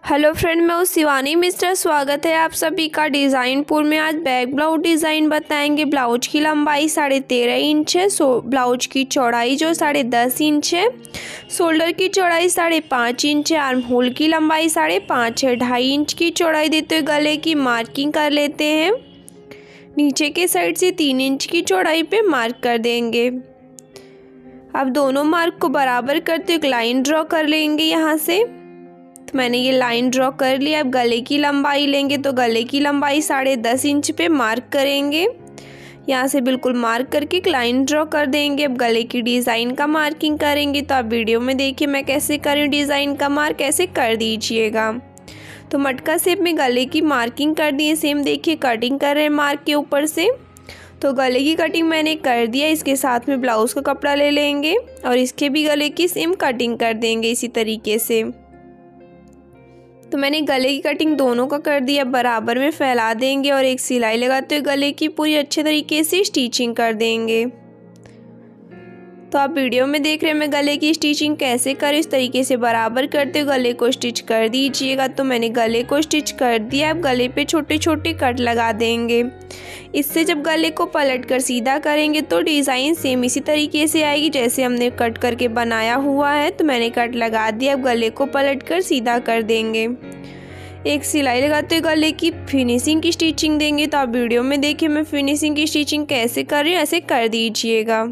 Hello friend, मैं हूँ Shivani mister. स्वागत है आप सभी का डिज़ाइनपुर में। आज बैक ब्लाउज डिज़ाइन बताएंगे। ब्लाउज की लंबाई 13.5 इंच है। ब्लाउज की चौड़ाई जो 10.5 इंच है। शोल्डर की चौड़ाई 5.5 इंच है। आर्म होल की लंबाई 5.5 है। 2.5 इंच की चौड़ाई देते हुए गले की मार्किंग कर लेते हैं। नीचे के साइड से 3 इंच की चौड़ाई पे मार्क कर देंगे। अब दोनों मार्क को बराबर करते हुए एक लाइन ड्रॉ कर लेंगे यहाँ से। तो मैंने ये लाइन ड्रॉ कर लिया। अब गले की लंबाई लेंगे तो गले की लंबाई 10.5 इंच पे मार्क करेंगे। यहाँ से बिल्कुल मार्क करके एक लाइन ड्रॉ कर देंगे। अब गले की डिज़ाइन का मार्किंग करेंगे। तो आप वीडियो में देखिए मैं कैसे कर रही हूँ। डिज़ाइन का मार्क ऐसे कर दीजिएगा। तो मटका शेप में गले की मार्किंग कर दी है। सेम देखिए कटिंग कर रहे हैं मार्क के ऊपर से। तो गले की कटिंग मैंने कर दिया। इसके साथ में ब्लाउज़ का कपड़ा ले लेंगे और इसके भी गले की सेम कटिंग कर देंगे इसी तरीके से। तो मैंने गले की कटिंग दोनों का कर दिया। बराबर में फैला देंगे और एक सिलाई लगाते हुए गले की पूरी अच्छे तरीके से स्टिचिंग कर देंगे। तो आप वीडियो में देख रहे हैं मैं गले की स्टिचिंग कैसे करें। इस तरीके से बराबर करते हुए गले को स्टिच कर दीजिएगा। तो मैंने गले को स्टिच कर दिया। अब गले पे छोटे छोटे कट लगा देंगे। इससे जब गले को पलट कर सीधा करेंगे तो डिज़ाइन सेम इसी तरीके से आएगी जैसे हमने कट करके बनाया हुआ है। तो मैंने कट लगा दिया। अब गले को पलट कर सीधा कर देंगे। एक सिलाई लगाते हुए गले की फिनिशिंग की स्टिचिंग देंगे। तो आप वीडियो में देखिए मैं फिनिशिंग की स्टिचिंग कैसे कर रही हूँ, ऐसे कर दीजिएगा।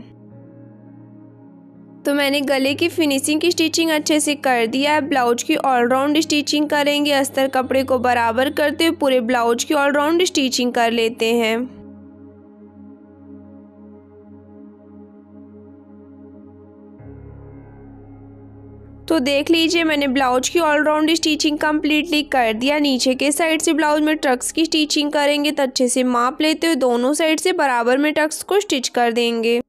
तो मैंने गले की फिनिशिंग की स्टिचिंग अच्छे से कर दिया है। ब्लाउज की ऑलराउंड स्टिचिंग करेंगे। अस्तर कपड़े को बराबर करते हुए पूरे ब्लाउज की ऑलराउंड स्टिचिंग कर लेते हैं। तो देख लीजिए मैंने ब्लाउज की ऑलराउंड स्टिचिंग कम्प्लीटली कर दिया। नीचे के साइड से ब्लाउज में टक्स की स्टिचिंग करेंगे। तो अच्छे से माप लेते हुए दोनों साइड से बराबर में टक्स को स्टिच कर देंगे।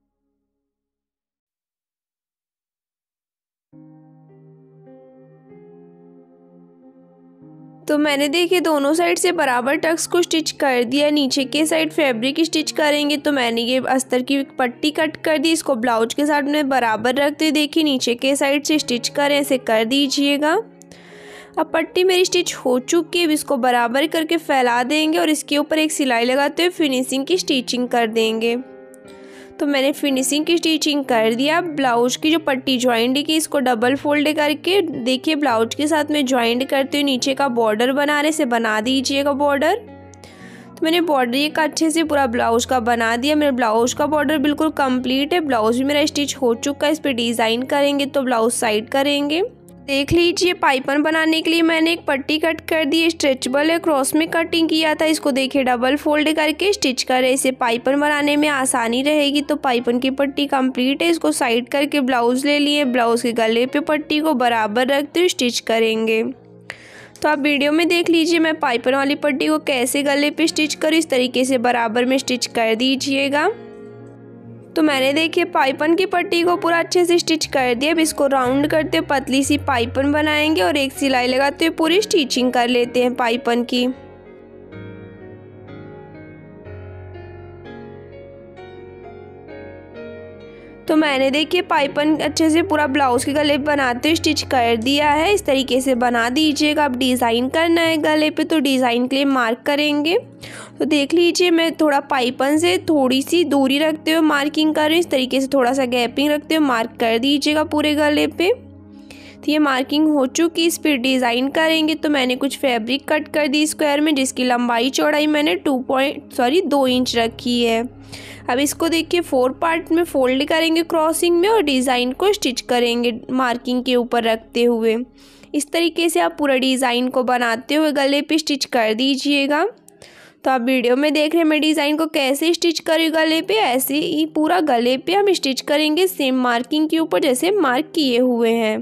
तो मैंने देखिए दोनों साइड से बराबर टक्स को स्टिच कर दिया। नीचे के साइड फैब्रिक स्टिच करेंगे। तो मैंने ये अस्तर की पट्टी कट कर दी। इसको ब्लाउज के साथ में बराबर रखते हुए देखिए नीचे के साइड से स्टिच करें, ऐसे कर दीजिएगा। अब पट्टी मेरी स्टिच हो चुकी है। इसको बराबर करके फैला देंगे और इसके ऊपर एक सिलाई लगाते हुए फिनिशिंग की स्टिचिंग कर देंगे। तो मैंने फिनिशिंग की स्टिचिंग कर दिया। ब्लाउज की जो पट्टी ज्वाइंट की इसको डबल फोल्ड करके देखिए ब्लाउज के साथ में ज्वाइंट करते हुए नीचे का बॉर्डर बनाने से बना दीजिएगा बॉर्डर। तो मैंने बॉर्डर ये का अच्छे से पूरा ब्लाउज का बना दिया। मेरे ब्लाउज का बॉर्डर बिल्कुल कंप्लीट है। ब्लाउज भी मेरा स्टिच हो चुका है। इस पर डिज़ाइन करेंगे तो ब्लाउज साइड करेंगे। देख लीजिए पाइपन बनाने के लिए मैंने एक पट्टी कट कर दी। स्ट्रेचेबल है, क्रॉस में कटिंग किया था। इसको देखिए डबल फोल्ड करके स्टिच करें। इसे पाइपन बनाने में आसानी रहेगी। तो पाइपन की पट्टी कंप्लीट है। इसको साइड करके ब्लाउज ले लिए। ब्लाउज के गले पे पट्टी को बराबर रखते हुए स्टिच करेंगे। तो आप वीडियो में देख लीजिए मैं पाइपन वाली पट्टी को कैसे गले पे स्टिच करूँ। इस तरीके से बराबर में स्टिच कर दीजिएगा। तो मैंने देखिए पाइपन की पट्टी को पूरा अच्छे से स्टिच कर दिया। अब इसको राउंड करते हुए पतली सी पाइपन बनाएंगे और एक सिलाई लगाते हुए पूरी स्टिचिंग कर लेते हैं पाइपन की। तो मैंने देखिए पाइपन अच्छे से पूरा ब्लाउज के गले बनाते हुए स्टिच कर दिया है। इस तरीके से बना दीजिएगा। अब डिज़ाइन करना है गले पे तो डिज़ाइन के लिए मार्क करेंगे। तो देख लीजिए मैं थोड़ा पाइपन से थोड़ी सी दूरी रखते हुए मार्किंग कर रही हूँ। इस तरीके से थोड़ा सा गैपिंग रखते हुए मार्क कर दीजिएगा पूरे गले पे। तो ये मार्किंग हो चुकी। इस पर डिज़ाइन करेंगे। तो मैंने कुछ फैब्रिक कट कर दी स्क्वायर में जिसकी लंबाई चौड़ाई मैंने 2 इंच रखी है। अब इसको देखिए 4 पार्ट में फोल्ड करेंगे क्रॉसिंग में और डिज़ाइन को स्टिच करेंगे मार्किंग के ऊपर रखते हुए। इस तरीके से आप पूरा डिज़ाइन को बनाते हुए गले पे स्टिच कर दीजिएगा। तो आप वीडियो में देख रहे हैं मैं डिज़ाइन को कैसे स्टिच करी गले पे, ऐसे ही पूरा गले पे हम स्टिच करेंगे सेम मार्किंग के ऊपर जैसे मार्क किए हुए हैं।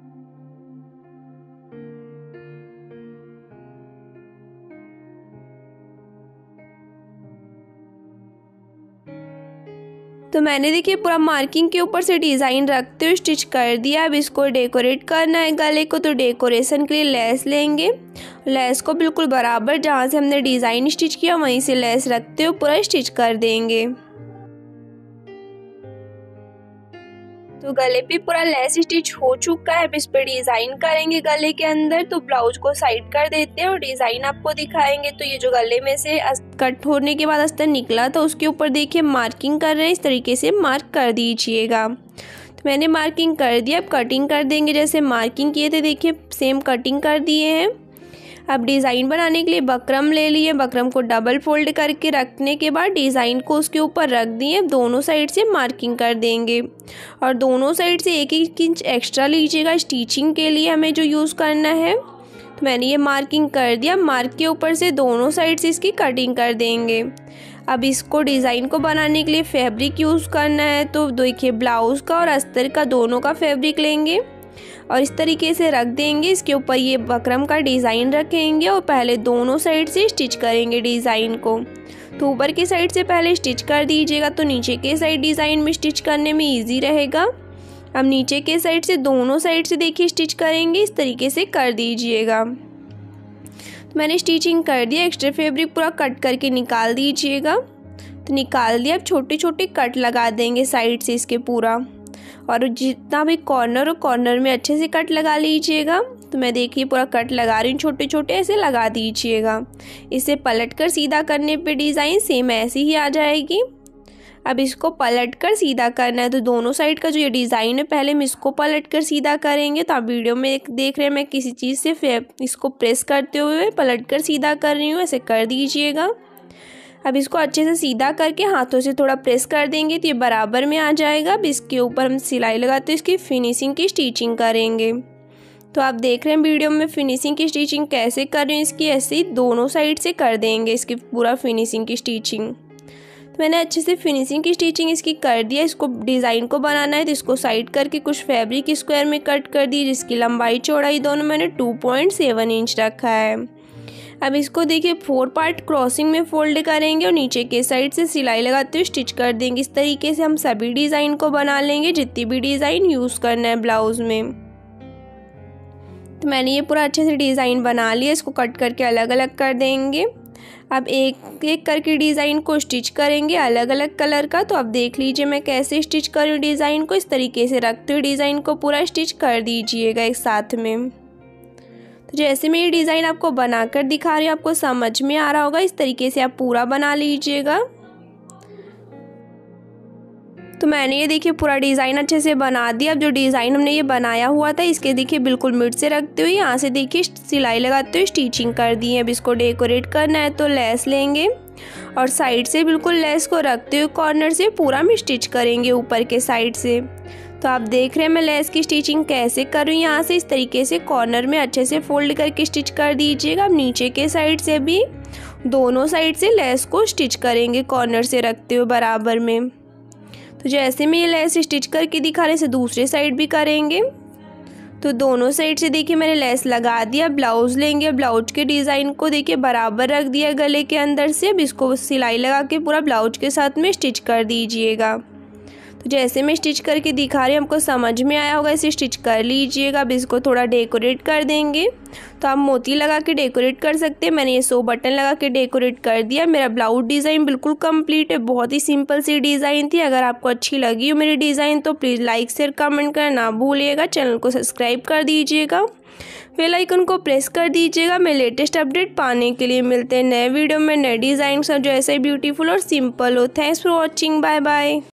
तो मैंने देखिए पूरा मार्किंग के ऊपर से डिज़ाइन रखते हुए स्टिच कर दिया। अब इसको डेकोरेट करना है गले को। तो डेकोरेशन के लिए लेस लेंगे। लेस को बिल्कुल बराबर जहाँ से हमने डिज़ाइन स्टिच किया वहीं से लेस रखते हुए पूरा स्टिच कर देंगे। तो तो गले पे पूरा लेस स्टिच हो चुका है। अब इस पे डिजाइन करेंगे गले के अंदर। तो ब्लाउज को साइड कर देते हैं और डिजाइन आपको दिखाएंगे। तो ये जो गले में से कट होने के बाद अस्तर निकला था उसके ऊपर देखिए मार्किंग कर रहे हैं, इस तरीके से मार्क कर दीजिएगा। तो मैंने मार्किंग कर दिया। अब कटिंग कर देंगे, जैसे मार्किंग किए थे देखिए सेम कटिंग कर दिए हैं। अब डिज़ाइन बनाने के लिए बकरम ले लिए। बकरम को डबल फोल्ड करके रखने के बाद डिज़ाइन को उसके ऊपर रख दिए। दोनों साइड से मार्किंग कर देंगे और दोनों साइड से 1-1 इंच एक्स्ट्रा लीजिएगा स्टिचिंग के लिए हमें जो यूज़ करना है। तो मैंने ये मार्किंग कर दिया। मार्क के ऊपर से दोनों साइड से इसकी कटिंग कर देंगे। अब इसको डिज़ाइन को बनाने के लिए फैब्रिक यूज़ करना है। तो देखिए ब्लाउज़ का और अस्तर का दोनों का फैब्रिक लेंगे और इस तरीके से रख देंगे। इसके ऊपर ये बकरम का डिज़ाइन रखेंगे और पहले दोनों साइड से स्टिच करेंगे डिज़ाइन को। तो ऊपर की साइड से पहले स्टिच कर दीजिएगा तो नीचे के साइड डिज़ाइन में स्टिच करने में इजी रहेगा। अब नीचे के साइड से दोनों साइड से देखिए स्टिच करेंगे, इस तरीके से कर दीजिएगा। तो मैंने स्टिचिंग कर दिया। एक्स्ट्रा फैब्रिक पूरा कट करके निकाल दीजिएगा। तो निकाल दिया। अब छोटे छोटे कट लगा देंगे साइड से इसके पूरा, और जितना भी कॉर्नर में अच्छे से कट लगा लीजिएगा। तो मैं देखिए पूरा कट लगा रही हूँ, छोटे छोटे ऐसे लगा दीजिएगा। इसे पलट कर सीधा करने पे डिज़ाइन सेम ऐसी ही आ जाएगी। अब इसको पलट कर सीधा करना है। तो दोनों साइड का जो ये डिज़ाइन है पहले हम इसको पलट कर सीधा करेंगे। तो आप वीडियो में देख रहे हैं मैं किसी चीज़ से इसको प्रेस करते हुए पलट कर सीधा कर रही हूँ, ऐसे कर दीजिएगा। अब इसको अच्छे से सीधा करके हाथों से थोड़ा प्रेस कर देंगे तो ये बराबर में आ जाएगा। अब इसके ऊपर हम सिलाई लगाते हैं, इसकी फिनिशिंग की स्टिचिंग करेंगे। तो आप देख रहे हैं वीडियो में फिनिशिंग की स्टिचिंग कैसे कर रहे हैं इसकी, ऐसे ही दोनों साइड से कर देंगे इसकी पूरा फिनिशिंग की स्टिचिंग। तो मैंने अच्छे से फिनिशिंग की स्टिचिंग इसकी कर दिया। इसको डिज़ाइन को बनाना है तो इसको साइड करके कुछ फैब्रिक स्क्वायर में कट कर दी, जिसकी लंबाई चौड़ाई दोनों मैंने 2.7 इंच रखा है। अब इसको देखिए 4 पार्ट क्रॉसिंग में फोल्ड करेंगे और नीचे के साइड से सिलाई लगाते हुए स्टिच कर देंगे। इस तरीके से हम सभी डिज़ाइन को बना लेंगे, जितनी भी डिज़ाइन यूज़ करना है ब्लाउज़ में। तो मैंने ये पूरा अच्छे से डिज़ाइन बना लिया। इसको कट करके अलग अलग कर देंगे। अब एक एक करके डिज़ाइन को स्टिच करेंगे अलग अलग कलर का। तो आप देख लीजिए मैं कैसे स्टिच कर रही हूँ डिज़ाइन को, इस तरीके से रखते हुए डिज़ाइन को पूरा स्टिच कर दीजिएगा एक साथ में। तो जैसे मैं ये डिज़ाइन आपको बनाकर दिखा रही हूँ आपको समझ में आ रहा होगा, इस तरीके से आप पूरा बना लीजिएगा। तो मैंने ये देखिए पूरा डिज़ाइन अच्छे से बना दिया। अब जो डिज़ाइन हमने ये बनाया हुआ था इसके देखिए बिल्कुल मिड से रखते हुए यहाँ से देखिए सिलाई लगाते हुए स्टिचिंग कर दी है। अब इसको डेकोरेट करना है तो लेस लेंगे और साइड से बिल्कुल लेस को रखते हुए कॉर्नर से पूरा में स्टिच करेंगे ऊपर के साइड से। तो आप देख रहे हैं मैं लेस की स्टिचिंग कैसे कर रही हूँ। यहाँ से इस तरीके से कॉर्नर में अच्छे से फोल्ड करके स्टिच कर दीजिएगा। अब नीचे के साइड से भी दोनों साइड से लेस को स्टिच करेंगे कॉर्नर से रखते हुए बराबर में। तो जैसे मैं ये लेस स्टिच करके दिखा रहे से दूसरे साइड भी करेंगे। तो दोनों साइड से देखिए मैंने लेस लगा दिया। ब्लाउज़ लेंगे, ब्लाउज के डिज़ाइन को देखिए बराबर रख दिया गले के अंदर से। अब इसको सिलाई लगा के पूरा ब्लाउज के साथ में स्टिच कर दीजिएगा। तो जैसे मैं स्टिच करके दिखा रही हूँ आपको समझ में आया होगा, इसे स्टिच कर लीजिएगा। अब इसको थोड़ा डेकोरेट कर देंगे। तो आप मोती लगा के डेकोरेट कर सकते हैं। मैंने ये 100 बटन लगा के डेकोरेट कर दिया। मेरा ब्लाउज डिज़ाइन बिल्कुल कंप्लीट है। बहुत ही सिंपल सी डिज़ाइन थी। अगर आपको अच्छी लगी हो मेरी डिज़ाइन तो प्लीज़ लाइक शेयर कमेंट करना ना भूलिएगा। चैनल को सब्सक्राइब कर दीजिएगा, बेल आइकन को प्रेस कर दीजिएगा। मैं लेटेस्ट अपडेट पाने के लिए मिलते हैं नए वीडियो में नए डिज़ाइन सब जो ऐसे ब्यूटीफुल और सिंपल हो। Thanks for watching, bye bye.